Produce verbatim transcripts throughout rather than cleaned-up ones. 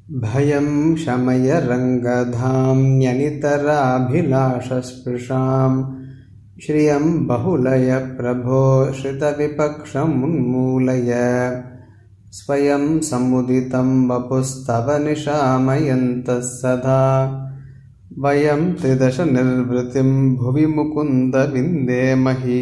भयं शमय रङ्गधाम्यनितराभिलाषस्पृशां श्रियं बहुलय प्रभो श्रितविपक्षमुन्मूलय स्वयं समुदितं वपुस्तव निशामयन्तः सदा वयं त्रिदश निर्वृतिं भुवि मुकुन्द विन्देमहि.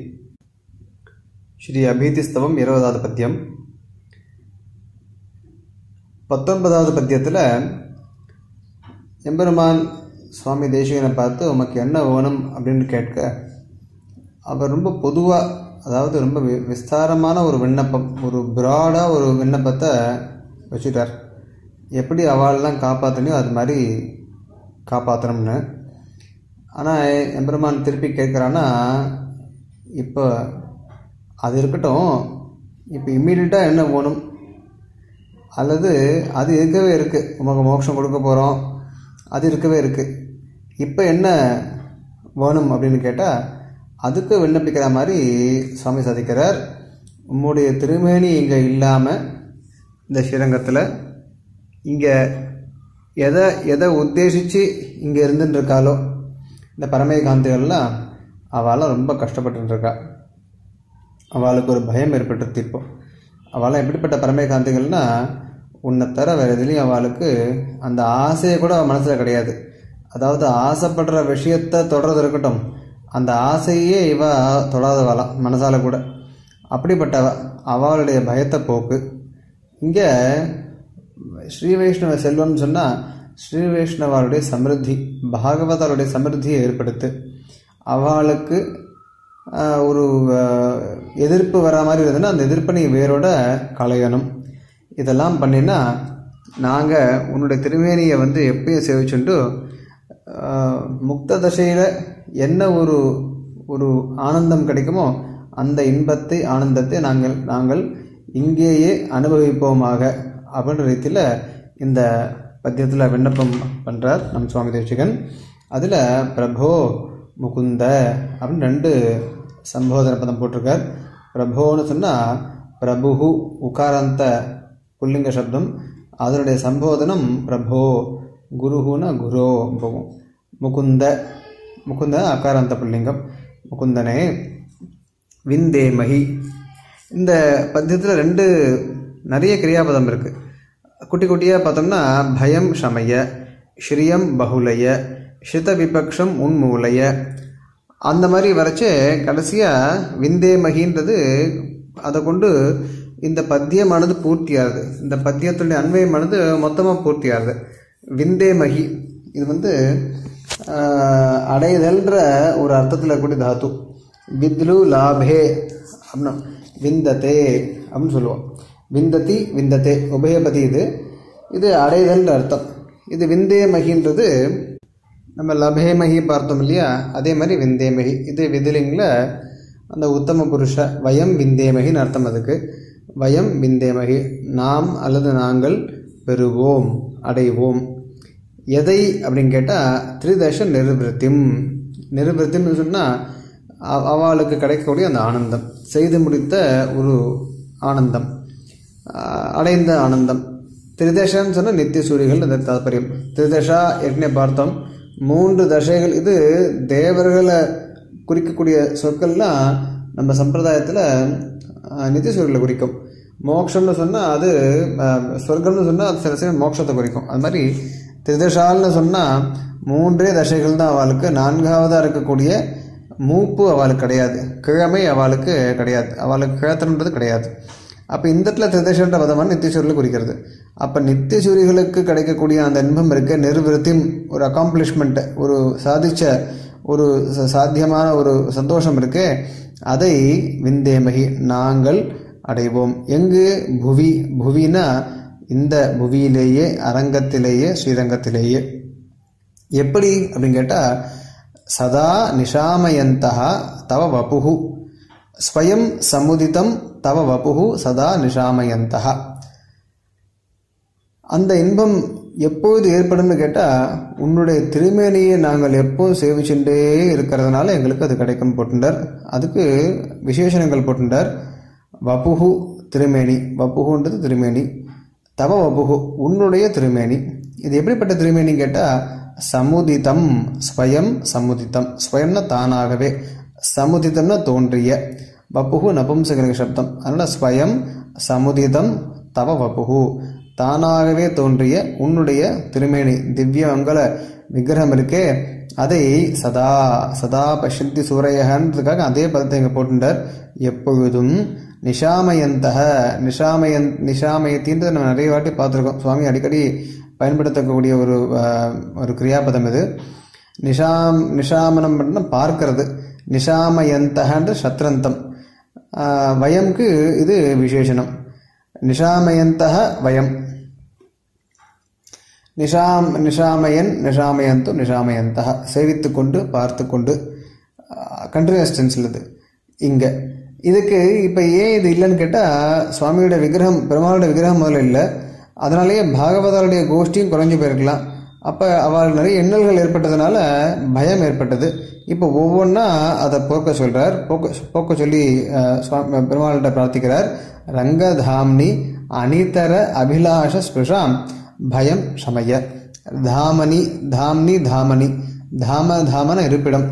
ஸ்ரீ அபீதிஸ்தவம் இருபதாவது பத்தியம். பத்தொன்பதாவது பத்தியத்தில் எம்பெருமான் சுவாமி தேசிகனை பார்த்து உமக்கு என்ன வேணும் அப்படின்னு கேட்க, அவர் ரொம்ப பொதுவாக, அதாவது ரொம்ப விஸ்தாரமான ஒரு விண்ணப்பம், ஒரு ப்ராடாக ஒரு விண்ணப்பத்தை வச்சுட்டார். எப்படி அவளெல்லாம் காப்பாற்றணையோ அது மாதிரி காப்பாற்றணும்னு. ஆனால் எம்பெருமான் திருப்பி கேட்குறான்னா, இப்போ அது இருக்கட்டும், இப்போ இம்மீடியட்டாக என்ன வேணும், அல்லது அது இருக்கவே இருக்குது, உமக்கு மோட்சம் கொடுக்க போகிறோம், அது இருக்கவே இருக்குது, இப்போ என்ன வேணும் அப்படின்னு கேட்டால் அதுக்கு விண்ணப்பிக்கிற மாதிரி சுவாமி சாதிக்கிறார். உம்முடைய திருமேனி இங்கே இல்லாமல் இந்த ஸ்ரீரங்கத்தில் இங்கே எதை எதை உத்தேசித்து இங்கே இருந்துட்டு இருக்காளோ இந்த பரமேகாந்திகள்லாம் அவளாம் ரொம்ப கஷ்டப்பட்டுருக்கா. அவளுக்கு ஒரு பயம் ஏற்பட்டுருது. இப்போ அவளாம் எப்படிப்பட்ட பரமேகாந்திகள்னால், உன்னை தர வேறு எதுலேயும் அவளுக்கு அந்த ஆசையை கூட அவள் மனசில் கிடையாது. அதாவது ஆசைப்படுற விஷயத்தை தொடர்றது இருக்கட்டும், அந்த ஆசையே இவ தொடாதவளாம் மனசால் கூட. அப்படிப்பட்டவ அவளுடைய பயத்தை போக்கு. இங்கே ஸ்ரீ வைஷ்ணவ செல்வம்னு சொன்னால் ஸ்ரீ வைஷ்ணவாளுடைய சமிருத்தி, பாகவதாளுடைய சமிருத்தியை ஏற்படுத்து. அவளுக்கு ஒரு எதிர்ப்பு வர மாதிரி இருந்ததுன்னா அந்த எதிர்ப்பை நீ வேரோட களையணும். இதெல்லாம் பண்ணினா நாங்கள் உன்னுடைய திருமேனியை வந்து எப்பயும் சேவிச்சுண்டு முக்த தசையில் என்ன ஒரு ஒரு ஆனந்தம் கிடைக்குமோ அந்த இன்பத்தை ஆனந்தத்தை நாங்கள் நாங்கள் இங்கேயே அனுபவிப்போமாக அப்படின்ற ரீதியில் இந்த பத்தியத்தில் விண்ணப்பம் பண்ணுறார் நம் சுவாமி தேசிகன். அதில் பிரபோ முகுந்த அப்படின்னு ரெண்டு சம்போதன பதம் போட்டிருக்கார். பிரபோன்னு சொன்னால் பிரபு உகாராந்த புல்லிங்க சப்தம், அதனுடைய சம்போதனம் பிரபோ. குருஹுனா குரோ போகும். முகுந்த முகுந்த அகாராந்த புல்லிங்கம். முகுந்தனே விந்தேமஹி. இந்த பத்தியத்தில் ரெண்டு நிறைய கிரியாபதம் இருக்குது. குட்டி குட்டியாக பார்த்தோம்னா பயம் சமய, ஸ்ரீயம் பகுலய, ஸ்ருத விபக்ஷம் உன்மூலய, அந்த மாதிரி வரைச்சே கடைசியாக விந்தேமகின்றது அதை கொண்டு இந்த பத்தியமானது பூர்த்தியாகுது. இந்த பத்தியத்துடைய அன்வயமானது மொத்தமாக பூர்த்தியாகுது. விந்தேமகி இது வந்து அடைதல்ன்ற ஒரு அர்த்தத்தில் கூடிய தாத்து. வித்லு லாபே அப்படின்னா விந்ததே அப்படின்னு சொல்லுவோம். விந்ததி விந்ததே உபயபதி. இது இது அடைதல்ன்ற அர்த்தம். இது விந்தேமகின்றது நம்ம லபேமகி பார்த்தோம் இல்லையா, அதே மாதிரி விந்தேமகி. இது விதிலிங்கில் அந்த உத்தம புருஷ வயம் விந்தேமகின்னு அர்த்தம். அதுக்கு வயம் விந்தேமகி, நாம் அல்லது நாங்கள் பெறுவோம், அடைவோம். எதை அப்படின்னு கேட்டால் திரிதச நிர்வத்திம். நிர்வத்திம்னு சொன்னால் அவளுக்கு கிடைக்கக்கூடிய அந்த ஆனந்தம், செய்து முடித்த ஒரு ஆனந்தம், அடைந்த ஆனந்தம். திரிதசான்னு சொன்னால் நித்திய சூரிகள் அந்த தாற்பயம். திரிதசா ஏற்கனவே பார்த்தோம், மூன்று தசைகள். இது தேவர்களை குறிக்கக்கூடிய சொற்கள்லாம் நம்ம சம்பிரதாயத்தில் நித்திய சூரியர்களை குறிக்கும். மோட்சம்னு சொன்னால் அது சொர்க்கம்னு சொன்னால் அது சில சமயம் மோட்சத்தை குறிக்கும். அது மாதிரி திரிதசால்னு சொன்னால் மூன்றே தசைகள் தான் அவளுக்கு. நான்காவதாக இருக்கக்கூடிய மூப்பு அவளுக்கு கிடையாது, கிழமை அவளுக்கு கிடையாது, அவளுக்கு கிழத்தன்றது கிடையாது. அப்போ இந்த இடத்துல திரிதசன்ற பதமான நித்தியசூரிகளை குறிக்கிறது. அப்போ நித்தியசூரிகளுக்கு கிடைக்கக்கூடிய அந்த இன்பம் இருக்க நிர்விருத்தியும், ஒரு அக்காம்ப்ளிஷ்மெண்ட், ஒரு சாதிச்ச ஒரு சாத்தியமான ஒரு சந்தோஷம் இருக்கு, அதை விந்தேமகி நாங்கள் அடைவோம். எங்கு? புவி. புவினா இந்த புவியிலேயே, அரங்கத்திலேயே, ஸ்ரீரங்கத்திலேயே. எப்படி அப்படின்னு கேட்டால் சதா நிஷாமயந்தா தவ வபுஹு ஸ்வயம் சமுதிதம் தவ வபுஹு சதா நிஷாமயந்தா. அந்த இன்பம் எப்பொழுது ஏற்படும்னு கேட்டால் உன்னுடைய திருமேனியை நாங்கள் எப்போது சேவிச்சுட்டே இருக்கிறதுனால எங்களுக்கு அது கிடைக்கும் போட்டுண்டார். அதுக்கு விசேஷணங்கள் போட்டுண்டார். வபுஹு திருமேனி, வப்புகுன்றது திருமேனி. தவ வபுகு உன்னுடைய திருமேனி. இது எப்படிப்பட்ட திருமேனி கேட்டால் சமுதிதம், ஸ்வயம் சமுதிதம், ஸ்வயம்னா தானாகவே, சமுதிதம்னா தோன்றிய, வப்புகு நபும்சகலிங்க சப்தம். அதனால் ஸ்வயம் சமுதிதம் தவ வப்புகு தானாகவே தோன்றிய உன்னுடைய திருமேனி திவ்ய மங்கள விக்கிரகம் இருக்கே அதை சதா சதா பஷ்யந்தி சூரையன்றதுக்காக அதே பதத்தை இங்கே போட்டுட்டார். எப்பொழுதும் நிஷாமயந்தக, நிஷாமயன் நிஷாமயத்தின்றது நம்ம நிறைய வாட்டி பார்த்துருக்கோம். சுவாமி அடிக்கடி பயன்படுத்தக்கூடிய ஒரு ஒரு கிரியாபதம் இது. நிஷாம் நிஷாமனம் பண்ண பார்க்கறது. நிஷாமயந்தகன்ற சத்ரந்தம், வயம்க்கு இது விசேஷனம். நிஷாமயந்தக வயம், நிஷாம் நிஷாமயன் நிஷாமயந்து நிஷாமயந்தக, சேவித்து கொண்டு பார்த்து கொண்டு, கண்டினியூஸ் டென்ஸில் இது. இங்கே இதுக்கு இப்போ ஏன் இது இல்லைன்னு கேட்டால் சுவாமியோட விக்கிரகம் பெருமாளோட விக்கிரகம் முதல்ல இல்லை, அதனாலேயே பாகவதாருடைய கோஷ்டியும் குறைஞ்சி போயிருக்கலாம். அப்போ அவள் நிறைய எண்ணல்கள் ஏற்பட்டதுனால பயம் ஏற்பட்டது. இப்போ ஒவ்வொன்றா அதை போக்க சொல்கிறார். போக்க போக்க சொல்லி சுவாமி பெருமாள்கிட்ட பிரார்த்திக்கிறார். ரங்கதாம்னி அனிதர அபிலாஷ ஸ்பிருஷாம் பயம் சமய. தாமனி தாம்னி தாமனி, தாம தாமன இருப்பிடம்,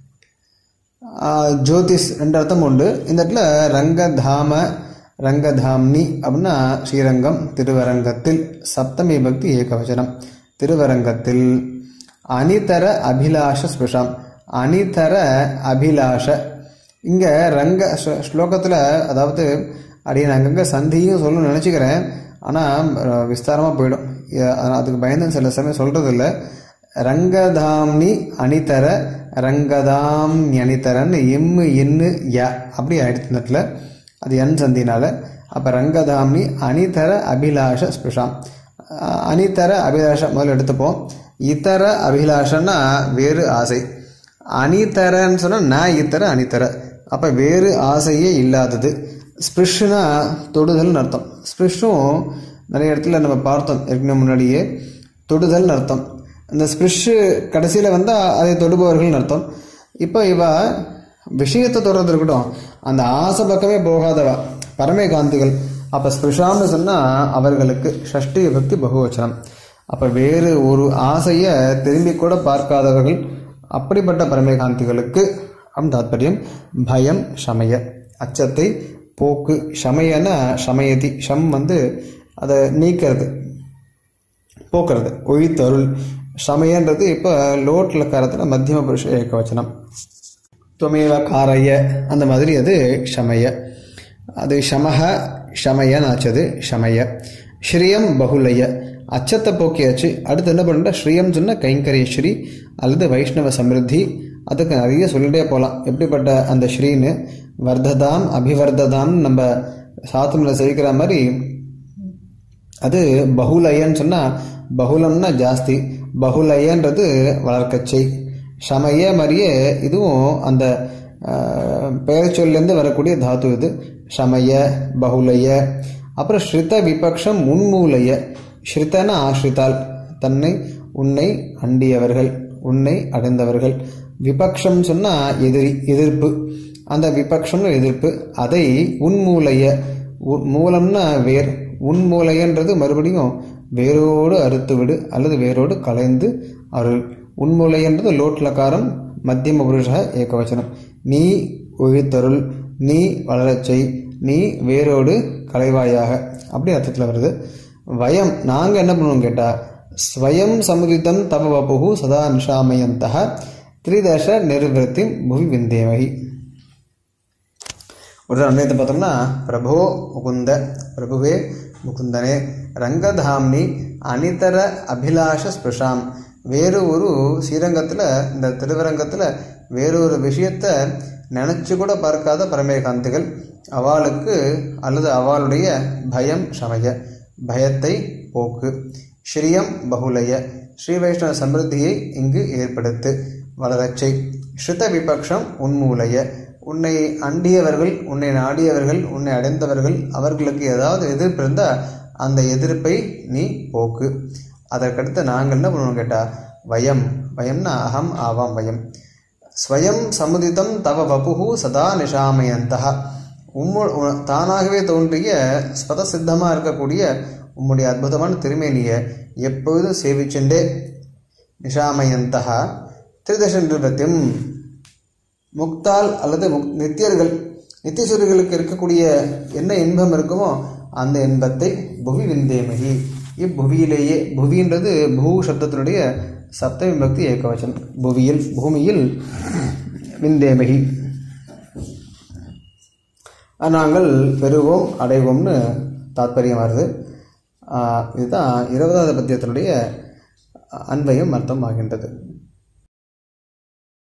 ஜோதிஷ் ரெண்டு அர்த்தம் உண்டு. இந்த இடத்துல ரங்கதாம ரங்கதாம்னி அப்படின்னா ஸ்ரீரங்கம் திருவரங்கத்தில், சப்தமி பக்தி ஏகவச்சனம் திருவரங்கத்தில். அனிதர அபிலாஷ ஸ்பிருஷாம், அனிதர அபிலாஷ. இங்கே ரங்க ஸ்லோகத்தில், அதாவது அப்படியே நான் அங்கங்கே சந்தியும் சொல்லணும்னு நினச்சிக்கிறேன், ஆனால் விஸ்தாரமாக போயிடும், அதுக்கு பயந்து சில சமயம் சொல்கிறது இல்லை. ரங்கதாம்னி அனிதர ரங்கதாம் அனிதரன்னு எம்மு என்னு ய அப்படி ஆயிடுச்சு இந்த இடத்துல, அது என் சந்தினால. அப்போ ரங்கதாம்னி அனிதர அபிலாஷ ஸ்பிருஷாம். அனிதர அபிலாஷ முதல்ல எடுத்துப்போம். இத்தர அபிலாஷன்னா வேறு ஆசை, அனிதரன்னு சொன்னால் நான் இத்தர அனிதர, அப்போ வேறு ஆசையே இல்லாதது. ஸ்பிருஷ்னா தொடுதல்னு அர்த்தம். ஸ்பிருஷும் நிறைய இடத்துல நம்ம பார்த்தோம் ஏற்கனவே முன்னாடியே, தொடுதல்னு அர்த்தம். அந்த ஸ்பிருஷு கடைசியில் வந்தால் அதை தொடுபவர்கள்னு அர்த்தம். இப்போ இவ விஷயத்தை தொடுறது இருக்கட்டும், அந்த ஆசை பக்கமே போகாதவா பரமே காந்திகள். அப்போ ஸ்பிருஷான்னு சொன்னால் அவர்களுக்கு ஷஷ்டி பக்தி பகுவச்சனம். அப்போ வேறு ஒரு ஆசையை திரும்பி கூட பார்க்காதவர்கள், அப்படிப்பட்ட பரமேகாந்திகளுக்கு அம் தாத்பரியம். பயம் சமய, அச்சத்தை போக்கு. சமயன சமயதி, ஷம் வந்து அதை நீக்கிறது, போக்குறது, ஒழித்தருள். சமயன்றது இப்போ லோட் லக்காரத்தில் மத்தியம புருஷ ஏகவச்சனம். துவமேவ காரைய அந்த மாதிரி அது ஷமய. அது ஷமஹ ஷமயன்னு ஆச்சது ஷமய. ஸ்ரீயம் பகுலய, அச்சத்தை போக்கியாச்சு. அடுத்து என்ன பண்ணுற, ஸ்ரீயம் சொன்ன கைங்கரிய ஸ்ரீ அல்லது வைஷ்ணவ சமிருத்தி. அதுக்கு நிறைய சொல்லிட்டே போகலாம் எப்படிப்பட்ட அந்த ஸ்ரீன்னு. வர்ததாம் அபிவர்ததாம் நம்ம சாத்துமில் சேவிக்கிற மாதிரி அது பகுலயன்னு சொன்னால், பகுலம்னா ஜாஸ்தி, பகுலயன்றது வளர்க்கச்சை. சமய மாதிரியே இதுவும் அந்த பெயர் சொல்லேருந்து வரக்கூடிய தாத்து இது. சமய பகுலய. அப்புறம் ஸ்ருத விபக்ஷம் உன்மூலைய. ஸ்ருத்தன ஆஸ்ரித்தால், தன்னை உன்னை அண்டியவர்கள், உன்னை அடைந்தவர்கள். விபக்ஷம் சொன்னால் எதிரி, எதிர்ப்பு. அந்த விபக்ஷம்னு எதிர்ப்பு, அதை உன்மூலைய. மூலம்னா வேர், உன்மூலையன்றது மறுபடியும் வேரோடு அறுத்து விடு அல்லது வேரோடு கலைந்து அருள். உன்மூலையன்றது லோட்லக்காரம், மத்தியம புருஷ ஏகவச்சனம். நீ ஒழித்தருள், நீ வளரச்சை, நீ வேரோடு கலைவாயாக, அப்படி அர்த்தத்தில் வருது. வயம் நாங்கள் என்ன பண்ணுவோம் கேட்டால், ஸ்வயம் சமுதிதம் தவ வபுகு சதா நிஷாமயந்தக திரிதச நிர்வத்தி புவி விந்தேமகி. ஒரு அன்வயத்தை பார்த்தோம்னா, பிரபோ முகுந்த, பிரபுவே முகுந்தனே, ரங்கதாம்னி அனிதர அபிலாஷ ஸ்பிருஷாம். வேறு ஒரு ஸ்ரீரங்கத்தில், இந்த திருவரங்கத்தில் வேறு ஒரு விஷயத்தை நினச்சி கூட பார்க்காத பரமேகாந்திகள், அவளுக்கு அல்லது அவளுடைய பயம் சமய, பயத்தை போக்கு. ஸ்ரீயம் பகுலய, ஸ்ரீ வைஷ்ணவ சமிருத்தியை இங்கு ஏற்படுத்து, வளரச்சை. ஸ்ருத விபக்ஷம் உன்மூலைய, உன்னை அண்டியவர்கள், உன்னை நாடியவர்கள், உன்னை அடைந்தவர்கள், அவர்களுக்கு ஏதாவது எதிர்ப்பு இருந்தால் அந்த எதிர்ப்பை நீ போக்கு. அதற்கடுத்து நாங்கள் என்ன பண்ணுவோம் கேட்டால், வயம், வயம்னா அகம் ஆவாம் வயம். ஸ்வயம் சமுதிதம் தவ வபுகு சதா நிஷாமயந்தா. உம்மு தானாகவே தோன்றிய ஸ்வத சித்தமாக இருக்கக்கூடிய உம்முடைய அற்புதமான திருமேனியை எப்பொழுதும் சேவிச்சுண்டே நிஷாமயந்தகா திரிதச நிருபத்தியும் முக்தால் அல்லது முக் நித்தியர்கள் நித்தியசூரிகளுக்கு இருக்கக்கூடிய என்ன இன்பம் இருக்குமோ அந்த இன்பத்தை புவி விந்தேமகி இப்புவியிலேயே புவின்றது பூ சப்தத்தினுடைய சப்த விபக்தி ஏகவச்சனம் புவியில் பூமியில் விந்தேமகி நாங்கள் பெறுவோம் அடைவோம்னு தாத்பரியம் வருது. இதுதான் இருபதாவது பத்தியத்தினுடைய அன்வயம் அர்த்தம் ஆகின்றது.